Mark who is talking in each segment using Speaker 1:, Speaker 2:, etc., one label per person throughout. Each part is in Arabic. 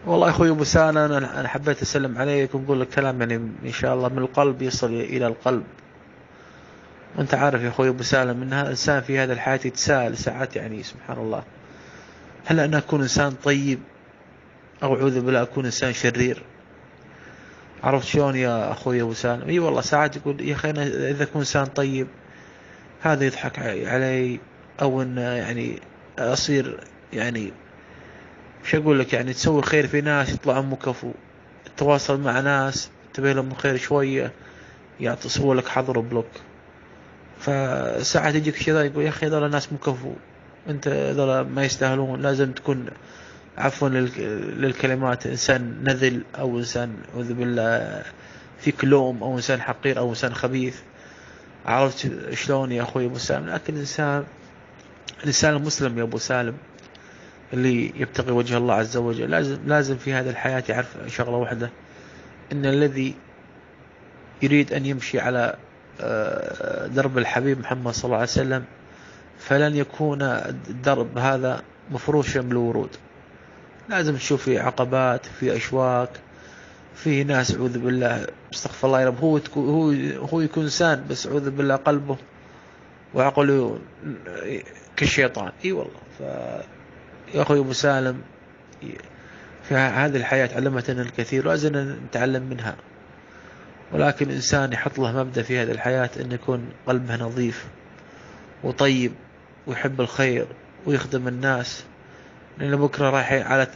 Speaker 1: والله أخوي أبو سانا، أنا حبيت أسلم عليك ونقول لك كلام يعني إن شاء الله من القلب يصل إلى القلب. وأنت عارف يا أخوي أبو سالم أن الإنسان في هذا الحياة يتساءل ساعات، يعني سبحان الله، هل أنا أكون إنسان طيب أو أعوذ بالله أكون إنسان شرير؟ عرفت شلون يا أخوي أبو سالم؟ إي والله ساعات يقول يا أخي أنا إذا أكون إنسان طيب هذا يضحك علي، أو أن يعني أصير يعني مش أقول لك يعني تسوي خير في ناس يطلعون مكفو، تتواصل مع ناس تبي لهم الخير شوية يعطي سووا لك حظر وبلوك. فساعات يجيك كذا يقول يا أخي هذول الناس مكفو، أنت هذول ما يستاهلون، لازم تكون عفوا للكلمات إنسان نذل، أو إنسان أعوذ بالله فيك لوم، أو إنسان حقير، أو إنسان خبيث. عرفت شلون يا أخوي أبو سالم؟ لكن الإنسان المسلم يا أبو سالم اللي يبتغي وجه الله عز وجل لازم في هذه الحياة يعرف شغلة واحدة، إن الذي يريد أن يمشي على درب الحبيب محمد صلى الله عليه وسلم فلن يكون الدرب هذا مفروشا بالورود. لازم تشوف في عقبات، في أشواك، في ناس أعوذ بالله استغفر الله يا رب، هو يكون إنسان بس أعوذ بالله قلبه وعقله كالشيطان. اي والله. يا أخوي أبو سالم، في هذه الحياة علمتنا الكثير ولازم نتعلم منها، ولكن الإنسان يحط له مبدأ في هذه الحياة أن يكون قلبه نظيف وطيب ويحب الخير ويخدم الناس، لأن بكرة رايح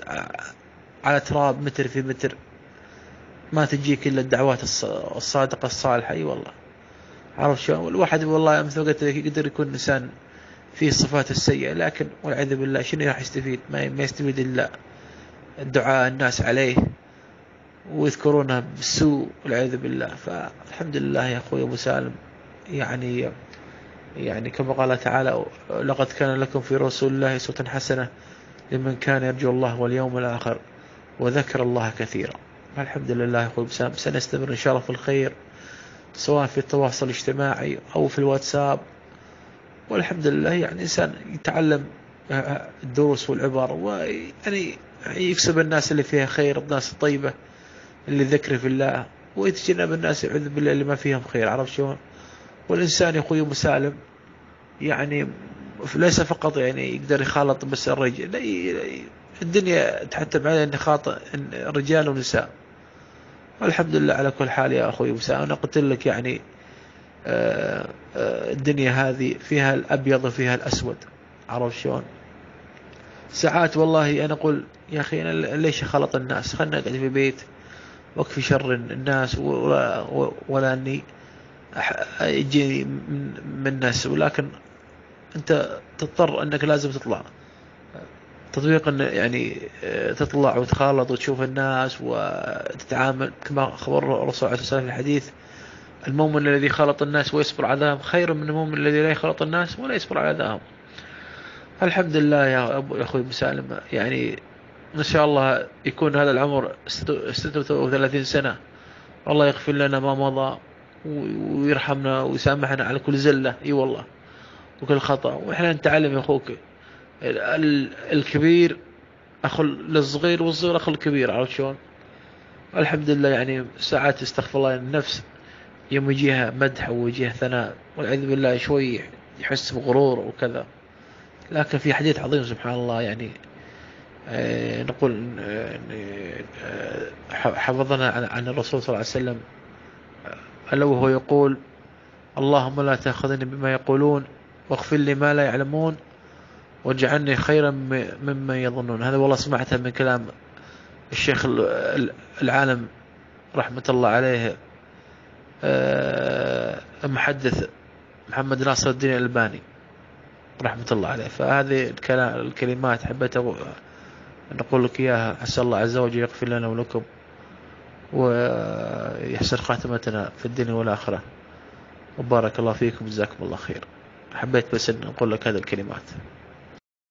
Speaker 1: على تراب متر في متر، ما تجيك إلا الدعوات الصادقة الصالحة. أي والله. عرف شو الواحد والله مثل قلت لك يقدر يكون إنسان فيه الصفات السيئة، لكن والعياذ بالله شنو راح يستفيد؟ ما يستفيد إلا الدعاء الناس عليه ويذكرونه بالسوء والعياذ بالله. فالحمد لله يا أخوي أبو سالم، يعني كما قال تعالى لقد كان لكم في رسول الله أسوة حسنة لمن كان يرجو الله واليوم الآخر وذكر الله كثيرا. الحمد لله يا أخوي أبو سالم، سنستمر إن شاء الله في الخير سواء في التواصل الاجتماعي أو في الواتساب. والحمد لله يعني إنسان يتعلم الدروس والعبر، ويعني يكسب الناس اللي فيها خير، الناس الطيبة اللي ذكر في الله، ويتجنب الناس يعوذ بالله اللي ما فيهم خير. عرف شلون؟ والإنسان يا أخوي مسالم يعني ليس فقط يعني يقدر يخالط بس الرجل، الدنيا تحتم عليه أن يخاطئ رجال ونساء. والحمد لله على كل حال يا أخوي مسالم. أنا قلت لك يعني الدنيا هذه فيها الأبيض وفيها الأسود. عرف شلون؟ ساعات والله أنا أقول يا أخي أنا ليش خلط الناس؟ خلنا أقعد في بيت واكفي شر الناس، ولا أني يجي من الناس. ولكن أنت تضطر أنك لازم تطلع تطبيق، أن يعني تطلع وتخالط وتشوف الناس وتتعامل كما أخبر الرسول عليه الصلاة والسلام في الحديث: المؤمن الذي خلط الناس ويصبر على ذاهم خير من المؤمن الذي لا يخلط الناس ولا يصبر على ذاهم. الحمد لله يا أخوي مسالم، يعني إن شاء الله يكون هذا العمر 36 سنة، الله يغفر لنا ما مضى ويرحمنا ويسامحنا على كل زلة. اي والله. وكل خطأ. وإحنا نتعلم يا أخوك، الكبير أخو للصغير والصغير أخو الكبير. عرفت شلون؟ الحمد لله يعني ساعات استغفر الله النفس يوم يجيها مدح ويجيها ثناء والعياذ بالله شوي يحس بغرور وكذا. لكن في حديث عظيم سبحان الله يعني نقول حفظنا عن الرسول صلى الله عليه وسلم، ألا وهو يقول: اللهم لا تأخذني بما يقولون واغفر لي ما لا يعلمون واجعلني خيرا مما يظنون. هذا والله سمعتها من كلام الشيخ العالم رحمة الله عليه المحدث محمد ناصر الدين الألباني رحمة الله عليه. فهذه الكلمات حبيت نقول لك إياها، عسى الله عز وجل يغفر لنا ولكم ويحسن خاتمتنا في الدنيا والآخرة، وبارك الله فيكم وجزاكم الله خير. حبيت بس أن أقول لك هذه الكلمات.